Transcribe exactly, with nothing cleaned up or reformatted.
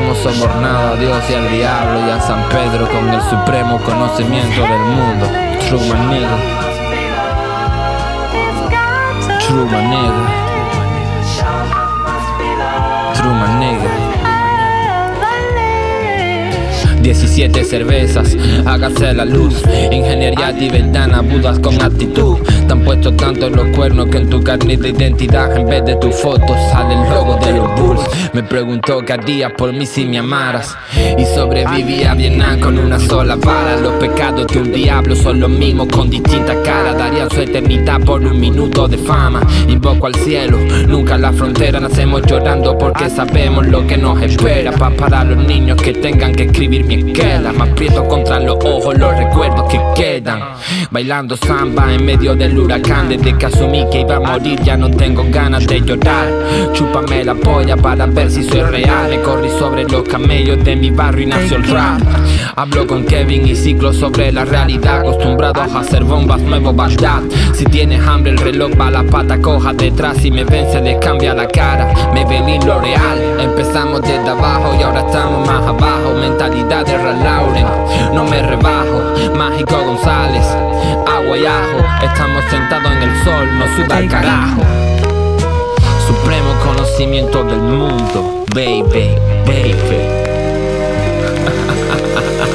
hemos sobornado a Dios y al diablo y a San Pedro con el supremo conocimiento del mundo. True my nigga. True my nigga. True my nigga. diecisiete cervezas, hágase la luz. Ingeniería tibetana, budas con actitud. Te han puesto tanto los cuernos que en tu carnet de identidad, en vez de tu foto, sale el logo de los Bulls. Me preguntó qué harías por mí si me amaras, y sobrevivía a Vietnam con una sola bala. Los pecados de un diablo son los mismos con distintas caras. Darían su eternidad por un minuto de fama. Invoco al cielo, nunca la frontera. Nacemos llorando porque sabemos lo que nos espera. Pa' para los niños que tengan que escribir mi esquela. Más prieto contra los ojos los recuerdos que quedan. Bailando samba en medio del huracán. Desde que asumí que iba a morir ya no tengo ganas de llorar. Chúpame la polla para ver si soy real. Me corrí sobre los camellos de mi barrio y nació el rap. Hablo con Kevin y Ciclo sobre la realidad. Acostumbrados a hacer bombas, nuevo Bagdad. Si tienes hambre el reloj va a la pata coja detrás. Si me ven se les cambia la cara. Me ven y lo real. Empezamos desde abajo y ahora estamos más abajo. Mentalidad de Ralph Lauren, no me rebajo. Mágico González, agua y ajo. Estamos sentados en el sol, no suda el carajo. Supremo conocimiento del mundo, baby, baby.